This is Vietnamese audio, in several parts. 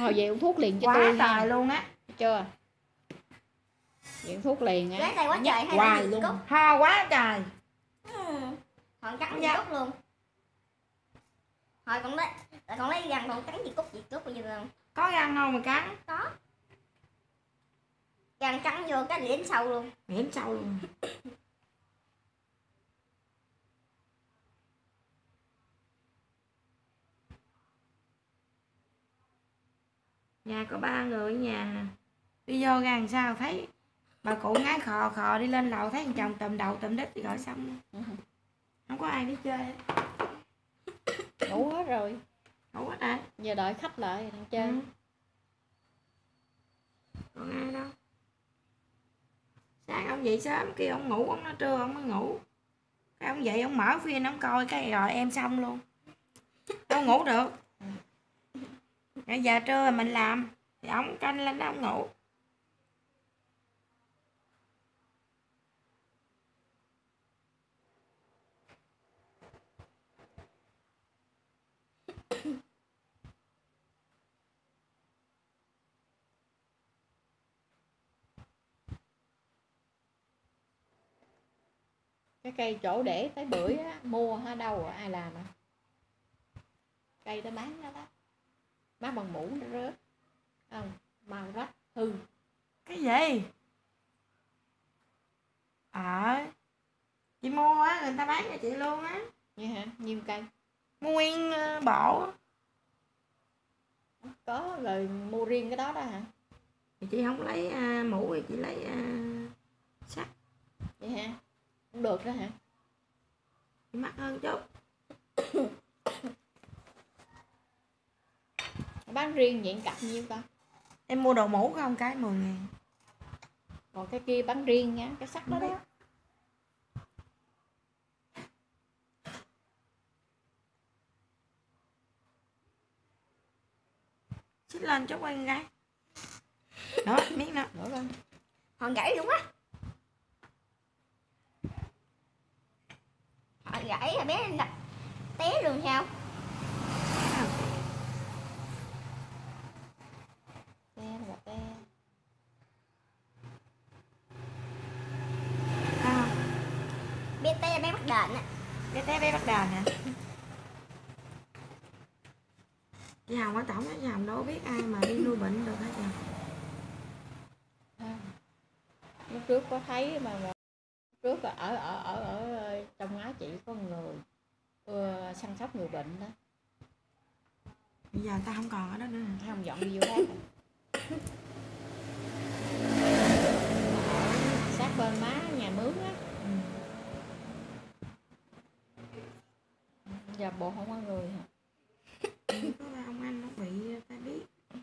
Thôi về uống thuốc liền cho quá tôi trời luôn á. Chưa? Về uống thuốc liền á. Gái đây quá trời hay hoài là luôn. cúc? Ho quá trời. Họ cắn gì cúc luôn. Hồi còn lấy răng còn cắn gì cúc bây giờ. Có răng không mà cắn? Có. Răng cắn vô cái liếm sâu luôn. Liếm sâu luôn. Nhà có 3 người ở nhà. Đi vô ra làm sao thấy bà cụ ngái khò khò đi lên lầu thấy thằng chồng tùm đầu tùm đít thì gọi xong. Không có ai đi chơi. Ngủ hết rồi. Ngủ hết rồi. Giờ đợi khách lại thằng chơi. Còn ai đâu. Sáng ông dậy sớm kia ông ngủ, ông nói trưa ông mới ngủ. Cái ông dậy ông mở phim ông coi cái rồi em xong luôn. Đâu ngủ được. Bây giờ trưa mình làm thì ông canh lên đó ông ngủ. Cái cây chỗ để tới bưởi á, mua ở đâu rồi ai làm à? Cây đó bán đó đó. Bán bằng mũ nó rớt. Không, màu rách hư. Cái gì? Chị mua á, người ta bán cho chị luôn á. Vậy hả? Nhiêu cây? Mua nguyên bộ. Có rồi mua riêng cái đó đó hả? Thì chị không lấy mũ thì chị lấy sắt. Vậy hả? Không được đó hả? Chị mắc hơn chút. Bán riêng vậy cặp nhiêu ta? Em mua đồ mũ không cái 10.000. Còn cái kia bán riêng nha, cái sắt đó đó. Xích lên cho quay gái. Đó, miếng đó. Nữa coi. Hòn gãy luôn á. Hòn gãy là bé đập té luôn sao? Te là te. Bé té bé bắt đền á. Bé té bé bắt đền hả? Chị Hồng ở tổng đó, chị Hồng đâu biết ai mà đi nuôi bệnh được hết rồi. Lúc trước có thấy mà trước ở trong Á chị có người săn sóc người bệnh đó. Bây giờ người ta không còn ở đó nữa. Không, dọn đi vô khác rồi. Sát bên má nhà mướn á. Giờ bộ không có người hả? Có ông anh nó bị ta biết.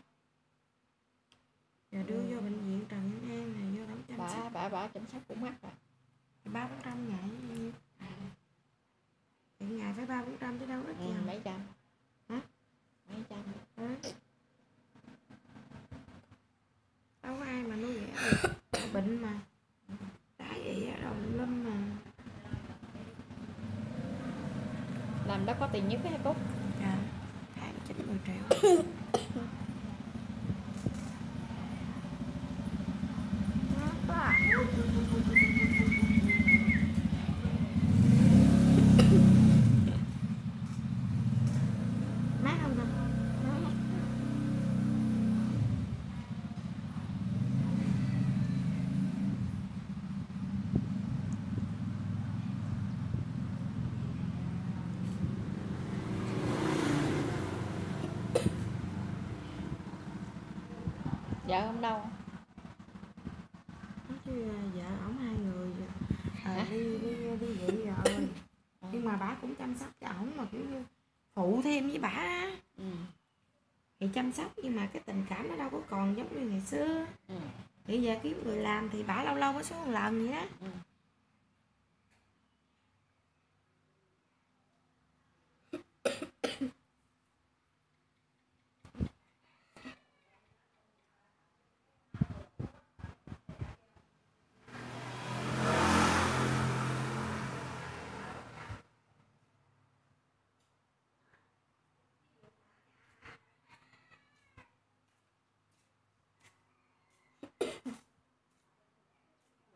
Giờ đưa vô bệnh viện Trần Nhân An này vô đóng chăm sóc. Bà chăm sóc cũng mắc rồi. 300-400 ngày nhiêu? Thì ngày phải 300-400 chứ đâu ít gì. Mấy trăm. Hả? Mấy trăm. Đâu có ai mà nuôi rẻ được. Bệnh mà. Tại vậy ở đâu lâm mà. Làm đó có tiền nhất cái Cúc. Dạ. 90 triệu. Mát không ta? Vợ không đâu? Chứ vợ ổng 2 người đi vậy rồi. Nhưng mà bà cũng chăm sóc cho ổng mà kiểu như phụ thêm với bà á. Thì chăm sóc nhưng mà cái tình cảm nó đâu có còn giống như ngày xưa. Bây giờ kiếm người làm thì bà lâu lâu mới xuống một lần vậy đó.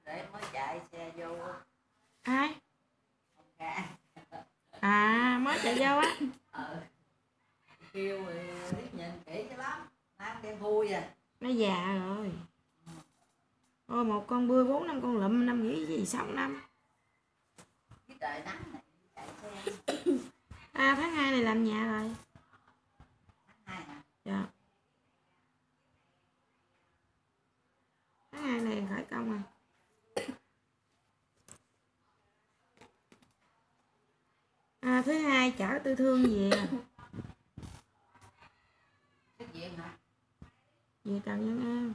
để mới chạy xe vô. Ai? À mới chạy vô á. Kêu liếc nhìn kỹ cho lắm, ăn đen thui à. Nó già rồi. Ôi một con bươi 4-5 con lụm năm nghĩ gì 6 năm. Cái trời nắng này chạy xe. À tháng 2 này làm nhà rồi. Tháng 2 hả? Dạ. Tháng 2 này khởi công à. À thứ hai chở Tư Thương về. Cái gì hả? Về Trần Nhân An.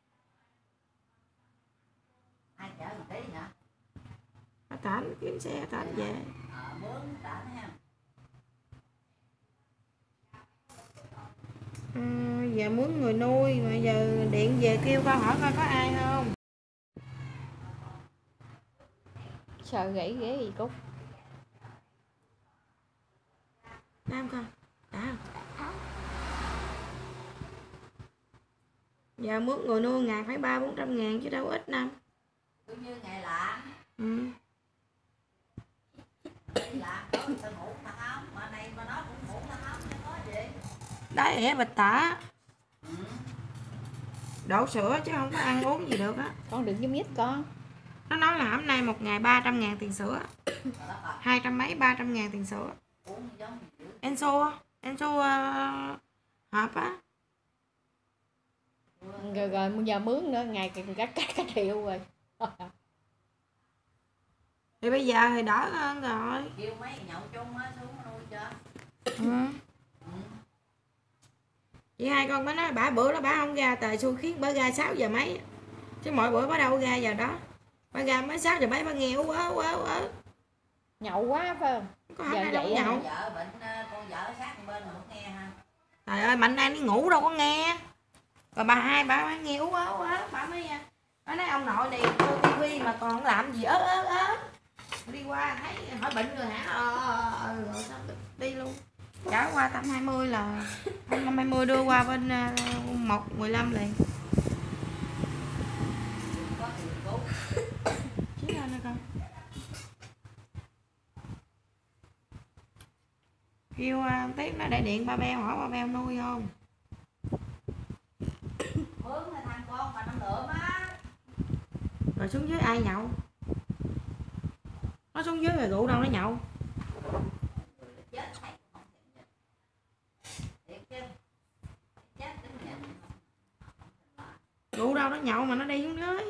Ai chở một tí hả? Bà Tỉnh kiếm xe Tỉnh về. Mướn trả ha. Giờ mướn người nuôi mà giờ điện về kêu con hỏi coi có ai không. Sợ gãy ghế gì Cúc? Nam con đã không? Giờ mướn người nuôi ngàn phải 300-400 ngàn chứ đâu ít năm. Cứ như ngày lạ. Ừ. Đi làm đó người ta ngủ thằng ống, mà này mà nó cũng ngủ thằng ống chứ có gì. Đá ẻ bịch tả. Ừ. Đổ sữa chứ không có ăn uống gì được á. Con đừng giúp nhít con. Nó nói là hôm nay một ngày 300 ngàn tiền sữa. 200 mấy 300 ngàn tiền sữa. Enso hộp á. Rồi giờ mướn nữa ngày cả triệu rồi. Thì bây giờ thì đỡ hơn rồi. Kêu mấy nhậu chung á xuống nuôi cho. Ừ. Chị hai con mới nói bả bữa đó bả không ra tờ xu khiến bả ra 6 giờ mấy. Chứ mỗi bữa bả đâu ra giờ đó. Bả ra mới 6 giờ mấy bả nghe quá. Nhậu quá phải không? Có hôm nay đâu có nhậu. Vợ bệnh, con vợ sát bên mà không nghe ha. Trời ơi Mạnh đang đi ngủ đâu có nghe. Rồi bà hai bà nghe ú bà mới nói ông nội này cô tivi mà còn làm gì ớt đi qua thấy hỏi bệnh rồi hả rồi xong đi luôn. Trở qua 120 là 120 đưa qua bên 115 liền. Chí lên nè con. Kêu tiếp nó để điện ba beo hỏi ba beo nuôi không. Mướn là thằng con mà năm lượm á. Rồi xuống dưới ai nhậu. Nó xuống dưới rồi rượu đâu nó nhậu. Chết thấy không thiệt chứ. Chết đến nhìn. Rượu đâu nó nhậu mà nó đi xuống dưới.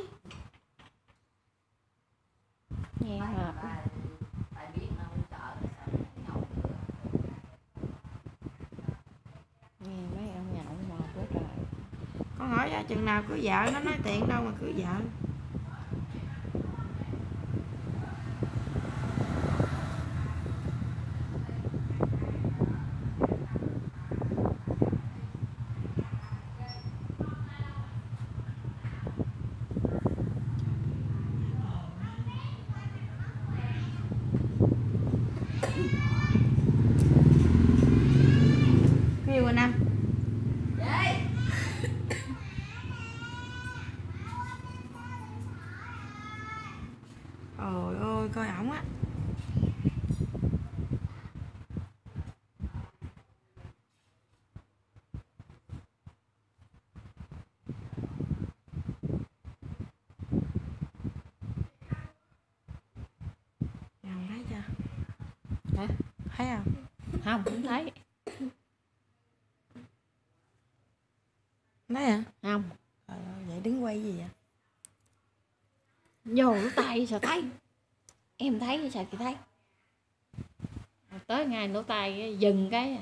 Nghe hả? Tại biết nó không sợ sao nhậu nữa. Nghe mấy ông nhậu mệt quá trời. Con hỏi ra chừng nào cưới vợ nó nói tiền đâu mà cưới vợ. Kêu rồi Năm. Trời ơi coi ổng á. Không thấy chưa? Hả? Thấy không? Không, không thấy. Thấy hả? Không. Trời ơi, vậy đứng quay gì vậy? Vô lỗ tai sao thấy. Em thấy sao chị thấy. Tới ngay lỗ tai dừng cái.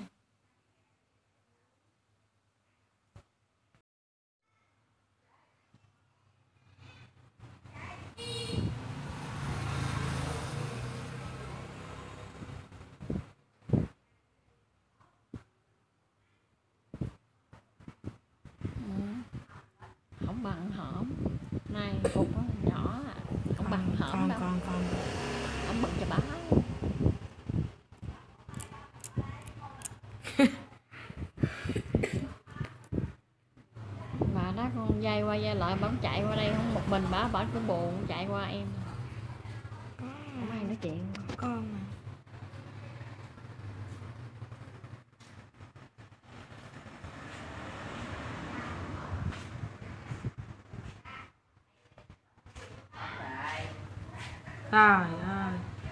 Không bằng hổm. Này cục nhỏ à. Không bằng hổm đâu. Còn Không bật cho bá. Mà nó con dây qua dây lại bẵng chạy qua đây không một mình bà cũng buồn chạy qua em không ai nói chuyện con mà. Trời ơi.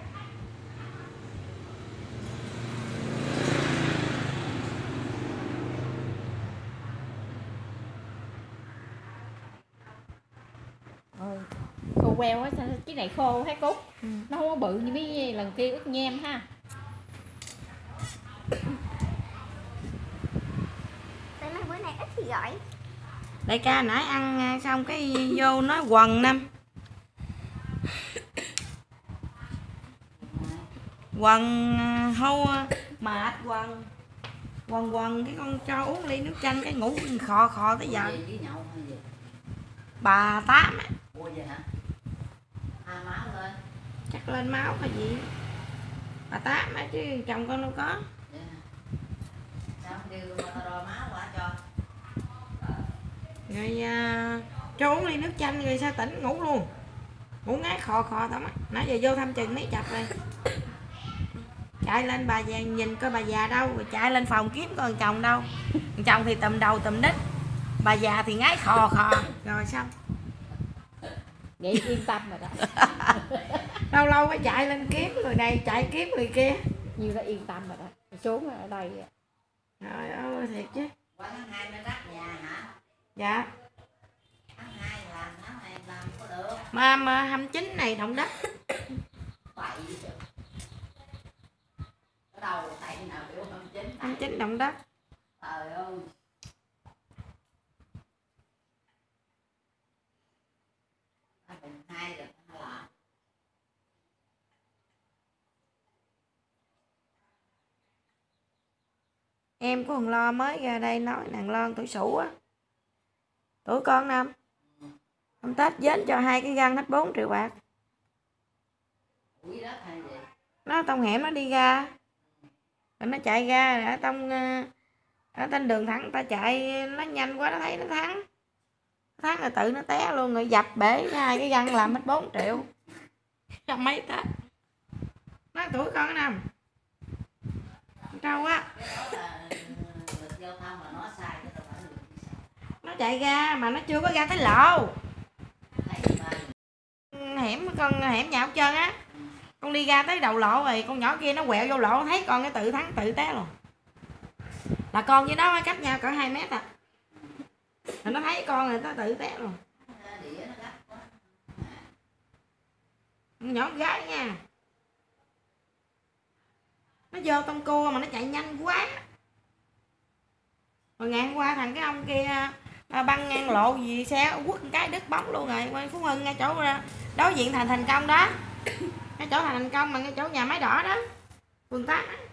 khô queo á, cái này khô thấy Cúc nó không có bự như mấy lần kia ướt nhem ha. Tại mấy bữa nay ít thì gọi. Đại ca nãy ăn xong cái vô nói quần năm quần hâu mệt quần cái con cho uống ly nước chanh cái ngủ khò tới giờ. Bà Tám á. Ủa vậy hả? Máu lên. Chắc lên máu hay gì. Bà Tám á chứ chồng con đâu có. Vậy hả? Sao không kêu đo máu qua cho? Rồi cho uống ly nước chanh rồi sao tỉnh ngủ luôn. Ngủ ngái khò tao mắt. Nãy giờ vô thăm chừng mấy chập rồi. Chạy lên bà già nhìn coi bà già đâu, rồi chạy lên phòng kiếm coi chồng đâu. Chồng thì tùm đầu tùm đít. Bà già thì ngái khò rồi xong. Vậy yên tâm rồi đó. Lâu lâu phải chạy lên kiếm người này chạy kiếm người kia. Như đó yên tâm rồi đó. Xuống ở đây. Trời ơi thiệt chứ. Qua tháng 2 mới đắp nhà hả? Dạ. Tháng 2 làm, tháng 2 làm có được. Mà 29 này động đất. Bậy chứ. Ở đâu tại nào biểu 29. 29 động đất. Trời ơi. Bình 2 rồi làm. Em của thằng Lo mới ra đây nói nàng Lon tuổi Sửu á. Tuổi con năm. Hôm Tết dến cho 2 cái găng hết 4 triệu bạc. Ủi đất hay gì? Nó trong hẻm nó đi ra. Rồi nó chạy ra ở trên đường thẳng ta chạy nó nhanh quá nó thấy nó thắng. Thắng rồi tự nó té luôn rồi dập bể 2 cái găng làm hết 4 triệu. Trong mấy Tết. Nó tuổi con năm. Trâu á. Nó chạy ra mà nó chưa có ra tới lộ. Hẻm con hẻm nhà ốc trơn á. Con đi ra tới đầu lộ rồi con nhỏ kia nó quẹo vô lộ thấy con cái tự thắng tự té luôn. Là con với nó cách nhau cỡ 2 mét à. Rồi nó thấy con rồi nó tự té luôn. Nhỏ gái nha. Nó vô trong cua mà nó chạy nhanh quá. Rồi ngày hôm qua thằng cái ông kia băng ngang lộ gì xe quất cái đứt bóng luôn rồi. Quang Phú Hưng ngay chỗ đối diện Thành Công đó. Ngay chỗ Thành Công mà ngay chỗ nhà máy đỏ đó. Phường 8 á.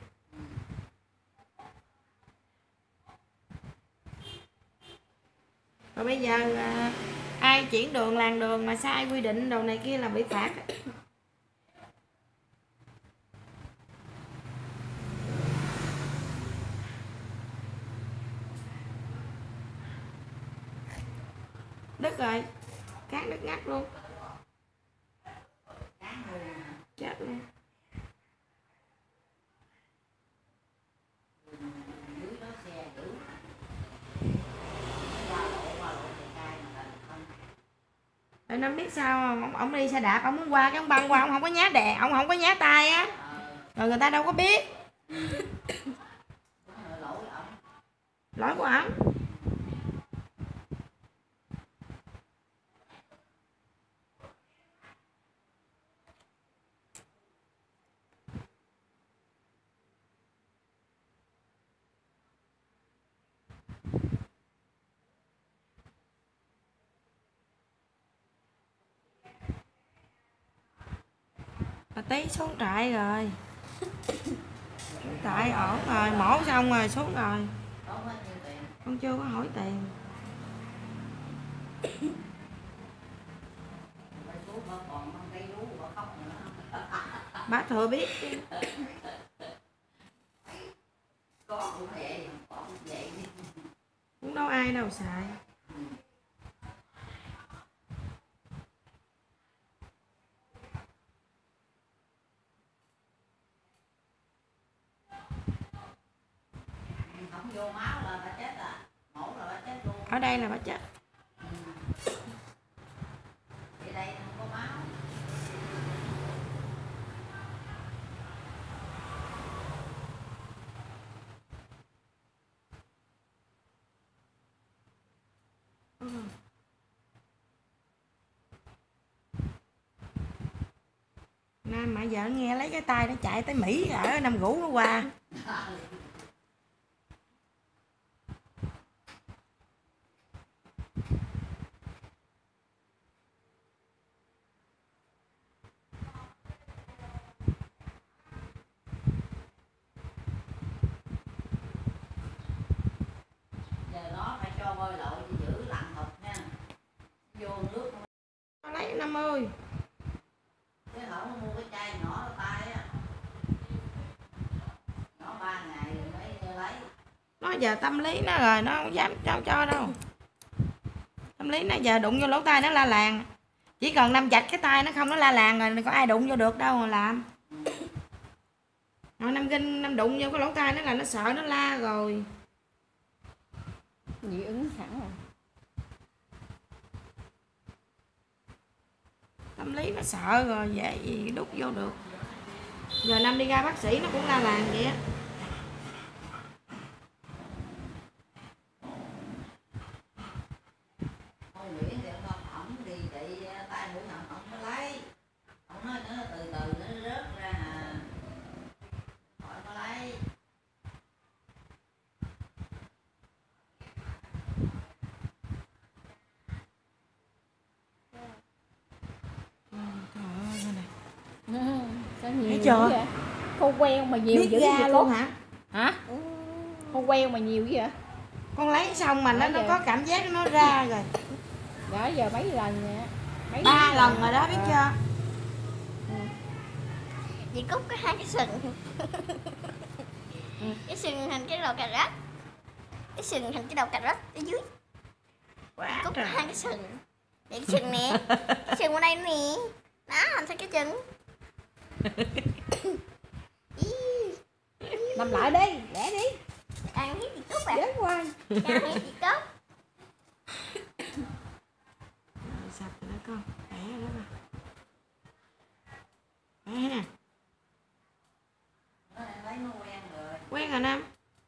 Rồi bây giờ ai chuyển đường làn đường mà sai quy định đồ này kia là bị phạt. Đứt rồi. Cán đứt ngắt luôn. Chết luôn. Rồi nó biết sao không? Ông đi xe đạp, ông muốn qua cái ông băng qua, ông không có nhá đè, ông không có nhá tay á. Rồi người ta đâu có biết. Lỗi của ổng. Bà Tí xuống trại rồi. Xuống trại ổn rồi, mổ xong rồi xuống rồi. Con chưa có hỏi tiền. Bà thừa biết chứ. Cũng đâu ai đâu xài. vô máu là bà chết à, mổ là bà chết luôn. Ở đây là bà chết. Thì đây không có máu. Nam mà giờ nghe lấy cái tay nó chạy tới Mỹ ở Nam Gũ nó qua. Giờ nó phải cho bơi lội để giữ lặn học nha. Vô nước Nó lấy Năm ơi. chứ không mua cái chai nhỏ ở tay á. Nó 3 ngày rồi mới lấy. Nó giờ tâm lý nó rồi, nó không dám cho đâu. Tâm lý nó giờ đụng vô lỗ tai nó la làng. Chỉ cần nằm chặt cái tay nó không nó la làng rồi, có ai đụng vô được đâu mà làm. Rồi Năm đụng vô cái lỗ tai nó là nó sợ nó la rồi. dị ứng sẵn rồi. Tâm lý nó sợ rồi, dễ gì đút vô được. Giờ Năm đi ra bác sĩ nó cũng la làng vậy á. Ông Nguyễn thì ổng đi trị tay mũi họng ổng mới lấy. Ổng nói nó từ từ nó rớt ra à. Hỏi nó lấy. Trời ơi coi này. Sao nhiều Thấy dữ chưa? vậy? Khô queo mà nhiều Biết dữ ra vậy luôn cô? hả? Hả? Khô queo mà nhiều vậy? Con lấy xong mà nó Nãy giờ. có cảm giác nó ra rồi. Đó giờ mấy lần nè? 3 lần rồi đó biết chưa? Chị Cúc có 2 cái sừng. Cái sừng thành cái đầu cà rốt. Cái sừng thành cái đầu cà rốt ở dưới. Quá Cúc có trời. 2 cái sừng. Để cái sừng nè. Cái sừng ở đây nè. Đó thành thành cái chân. Nằm lại đi, lẹ đi. Ăn hết chị Cúc à. Đến hoài. Ăn hết chị Cúc. Rồi, sạch rồi đó con. Khỏe rồi đó con. Khỏe ha. Nó đang lấy nó quen rồi. Quen rồi Năm.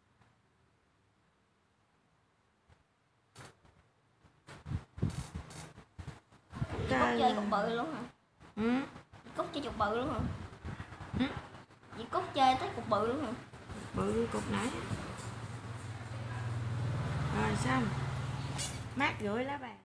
Chị Cúc chơi cục bự luôn hả? Ừ. Chị Cúc chơi cục bự luôn hả? Ừ. Chị Cúc chơi tới cục bự luôn hả? Bự cục nãy. Rồi xong. Mát rượi lá bàn.